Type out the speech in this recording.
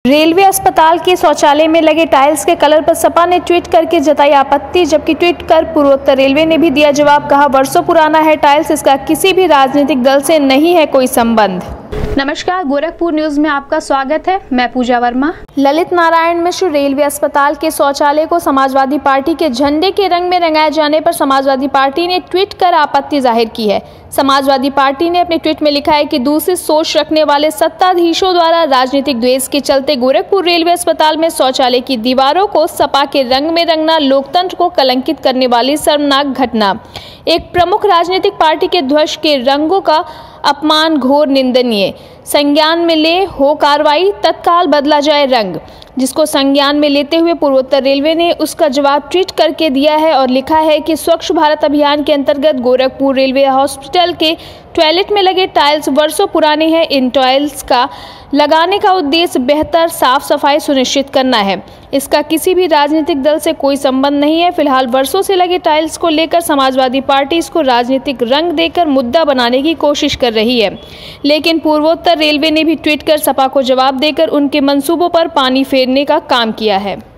Railway अस्पताल के शौचालय में लगे टाइल्स के कलर पर सपा ने ट्वीट करके जताई आपत्ति, जबकि ट्वीट कर पूर्वोत्तर रेलवे ने भी दिया जवाब। कहा, वर्षों पुराना है टाइल्स, इसका किसी भी राजनीतिक दल से नहीं है कोई संबंध। नमस्कार, गोरखपुर न्यूज में आपका स्वागत है। मैं पूजा वर्मा। ललित नारायण मिश्र रेलवे अस्पताल के शौचालय को समाजवादी पार्टी के झंडे के रंग में रंगाए जाने पर समाजवादी पार्टी ने ट्वीट कर आपत्ति जाहिर की है। समाजवादी पार्टी ने अपने ट्वीट में लिखा है कि दूसरी सोच रखने वाले सत्ताधीशों द्वारा राजनीतिक द्वेष के चलते गोरखपुर रेलवे अस्पताल में शौचालय की दीवारों को सपा के रंग में रंगना लोकतंत्र को कलंकित करने वाली शर्मनाक घटना। एक प्रमुख राजनीतिक पार्टी के ध्वज के रंगों का अपमान घोर निंदनीय। संज्ञान में ले हो कार्रवाई, तत्काल बदला जाए रंग। जिसको संज्ञान में लेते हुए पूर्वोत्तर रेलवे ने उसका जवाब ट्वीट करके दिया है और लिखा है कि स्वच्छ भारत अभियान के अंतर्गत गोरखपुर रेलवे हॉस्पिटल के टॉयलेट में लगे टाइल्स वर्षों पुराने हैं। इन टाइल्स का लगाने का उद्देश्य बेहतर साफ सफाई सुनिश्चित करना है। इसका किसी भी राजनीतिक दल से कोई संबंध नहीं है। फिलहाल वर्षों से लगे टाइल्स को लेकर समाजवादी पार्टी इसको राजनीतिक रंग देकर मुद्दा बनाने की कोशिश कर रही है, लेकिन पूर्वोत्तर रेलवे ने भी ट्वीट कर सपा को जवाब देकर उनके मंसूबों पर पानी फेरने का काम किया है।